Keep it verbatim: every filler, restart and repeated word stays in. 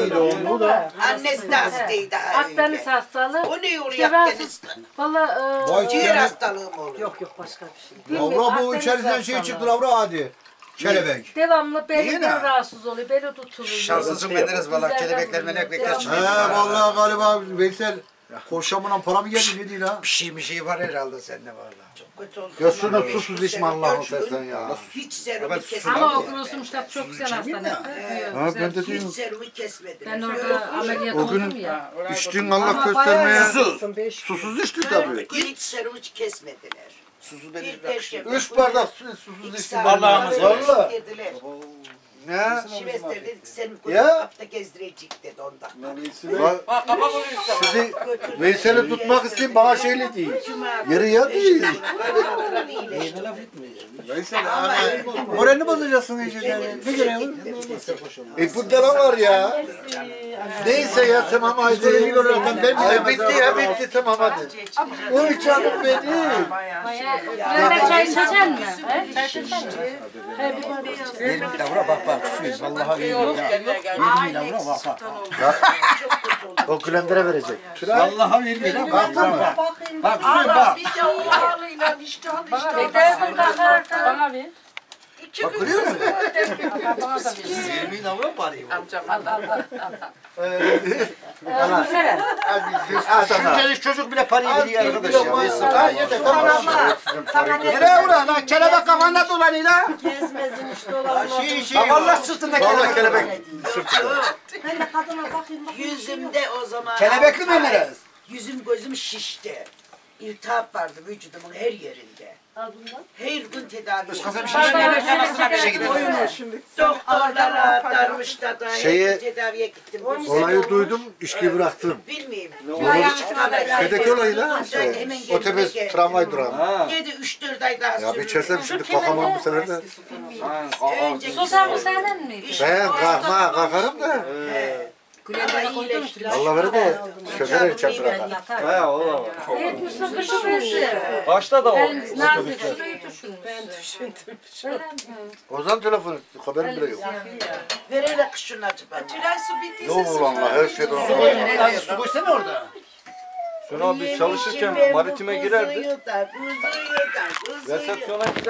hastaydı oğlum bu da. Annesi de hastaydı. Akdeniz hastalığı. O ne oluyor İşte ben Akdeniz? Valla Ciğer hastalığı mı oluyor? yok yok başka bir şey. Avra bu içerisinden şey çıktı avra hadi. Kelebek. Devamlı belimden rahatsız oluyor. Beli tutuluyor. Şanslıcık ederiz valla kelebekler melekler He çıkıyor. vallahi galiba Veysel koşamından para mı geldi ne değil ha? Bir şey bir şey var herhalde sende valla. Çok kötü oldu. Ya şuna susuz içme Allah'ın sen ya. Hiç serumu kesmediler. Ama okursun işte çok güzel hastane. Ha ben de Hiç diyorum. serumu kesmediler. Ben orada ameliyat O gün oldum ya. içtin Allah göstermeye. Susuz içti tabii. Hiç serumu kesmediler. Susuz Bir benim. perşembe. Üç bardak su susuz içtin. Allah'ımız Valla. dediler. Ne? Şivester dedi seni Ya. kapta gezdirecek dedi ondan. Sizi Veysel'i tutmak için bana şeyle değil. Yarı ya değil. Veysel moralini bozacaksın iyice. Ne gereği? E bu da var ya. Neyse ya tamam aydınlık olarak ben bile bitti ya bitti tamam hadi. Uy canım benim. Bülent'e çay içecek mi? Çay içecek mi? Yirmi lavra bak bak suyuz vallahi yirmi ya. Yirmi lavra bak bak. O Gülender'e verecek. Vallahi yirmi lavra bak bak. Bak suyu bak. İşte o ağlıyla işte al işte. Beklersin kalkardı. Bana bir. Bak görüyor musun? Yirmi lavra parayı var. Şuncacık çocuk bile parayı veriyor arkadaş ya. Nereye ulan lan kelebek kafanda dolanıyor lan. Gezmezin işte olan. Şey şey. Vallahi sırtında kelebek. kelebek sırtında. Ben de kadına bakayım. Yüzümde o zaman. Kelebekli mi nereye? Yüzüm gözüm şişti. İltihap vardı vücudumun her yerinde. Her gün tedavi edildim. Doktorlara, darmışlara, Şeyi- tedaviye gittim. Olayı duydum, içkiyi bıraktım. Bilmeyeyim. Şeydeki olayla o tepes tramvay durağı. Yedi üç dört ay daha Ya bir içersem şimdi kalkamam bu sefer de. Sultan bu senden miydi? Ben kalkma kalkarım da. Gülen'e koydum. Allah verir de şeker içer bırakar. He o da var. Yetmişsin kışı besi. Kaçta da o? Ben nazik. Ben düşündüm. Ozan telefonu haberim bile yok. Vererek şunu acaba. Tülay su bittiyse Yok ulan Allah her şeyden Nereye su koysana orada. Sonra biz çalışırken maritime girerdik. Resepsiyona